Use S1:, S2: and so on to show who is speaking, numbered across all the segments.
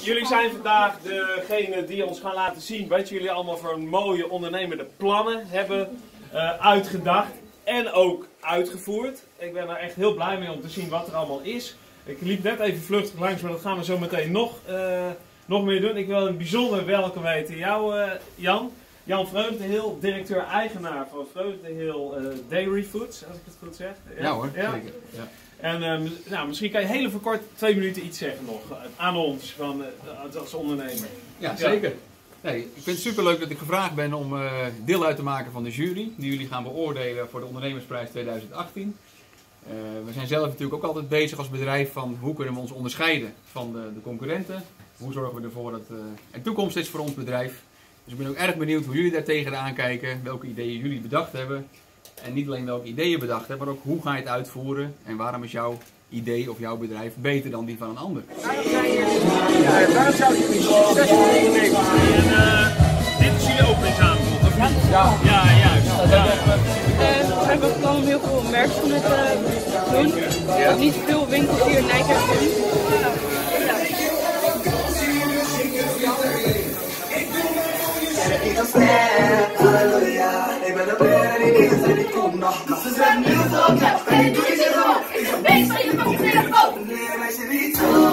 S1: jullie zijn vandaag degene die ons gaan laten zien wat jullie allemaal voor mooie ondernemende plannen hebben uitgedacht en ook uitgevoerd. Ik ben er echt heel blij mee om te zien wat er allemaal is. Ik liep net even vluchtig langs, maar dat gaan we zo meteen nog meer doen. Ik wil een bijzonder welkom weten jou, Jan. Jan Vreugdehil, directeur-eigenaar van Vreugdehil Dairy Foods, als ik het goed zeg.
S2: Ja hoor, ja. Zeker. Ja.
S1: En nou, misschien kan je heel even kort 2 minuten iets zeggen nog aan ons als ondernemer.
S2: Ja, zeker. Nee, ik vind het superleuk dat ik gevraagd ben om deel uit te maken van de jury die jullie gaan beoordelen voor de Ondernemersprijs 2018. We zijn zelf natuurlijk ook altijd bezig als bedrijf van hoe kunnen we ons onderscheiden van de concurrenten. Hoe zorgen we ervoor dat er toekomst is voor ons bedrijf. Dus ik ben ook erg benieuwd hoe jullie daar tegenaan kijken, welke ideeën jullie bedacht hebben. En niet alleen welke ideeën bedacht hebben, maar ook hoe ga je het uitvoeren en waarom is jouw idee of jouw bedrijf beter dan die van een ander.
S1: Waarom zouden jullie succesvol ondernemen? Dit is jullie openingsavond, of niet?
S3: Ja.
S1: Ja, juist. Ja.
S3: We hebben plan om heel veel werkstoelen te doen. Ja. Niet veel winkels hier in Nijkerk doen.
S4: Ik ga snel, halleluja. Ik ben de beer en die dingen zijn die kom nog. Maar ze zijn nu zo knap, en ik doe iets in zo. Ik ben bezig van je van de telefoon. Nee, meisje niet zo.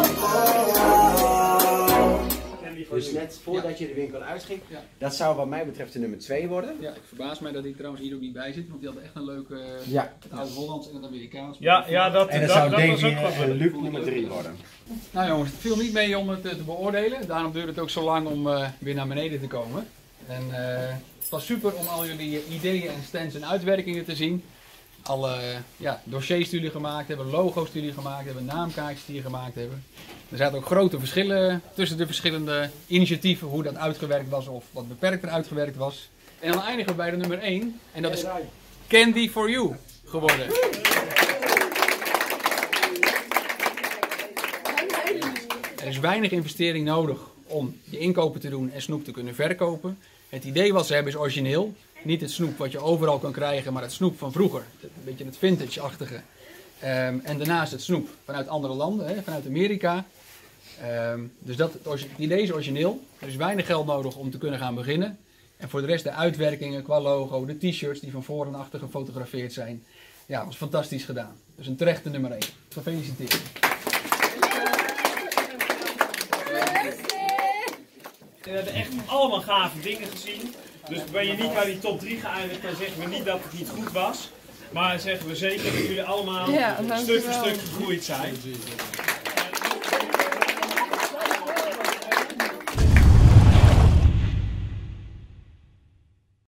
S5: Dus net voordat je de winkel uitging, dat zou wat mij betreft de nummer 2 worden.
S2: Ja, ik verbaas mij dat hij trouwens hier ook niet bij zit, want die had echt een leuke het Oud-Hollands en het Amerikaans.
S1: Ja, dat
S5: zou
S1: was
S5: Davy
S1: ook goed.
S5: Luc nummer 3 worden.
S2: Nou jongens, het viel niet mee om het te beoordelen, daarom duurde het ook zo lang om weer naar beneden te komen. En het was super om al jullie ideeën en stands en uitwerkingen te zien. Alle dossiers die jullie gemaakt hebben, logo's die jullie gemaakt hebben, naamkaartjes die jullie gemaakt hebben. Er zaten ook grote verschillen tussen de verschillende initiatieven, hoe dat uitgewerkt was of wat beperkter uitgewerkt was. En dan eindigen we bij de nummer 1 en dat is Candy for You geworden. Er is weinig investering nodig om je inkopen te doen en snoep te kunnen verkopen. Het idee wat ze hebben is origineel. Niet het snoep wat je overal kan krijgen, maar het snoep van vroeger. Een beetje het vintage-achtige. En daarnaast het snoep vanuit andere landen, vanuit Amerika. Dus het idee is origineel. Er is weinig geld nodig om te kunnen gaan beginnen. En voor de rest de uitwerkingen qua logo, de t-shirts die van voor en achter gefotografeerd zijn. Ja, was fantastisch gedaan. Dus een terechte nummer 1. Gefeliciteerd.
S1: We hebben echt allemaal gave dingen gezien. Dus ben je niet bij die top 3 geëindigd, dan zeggen we niet dat het niet goed was. Maar zeggen we zeker dat jullie allemaal stuk voor stuk gegroeid zijn.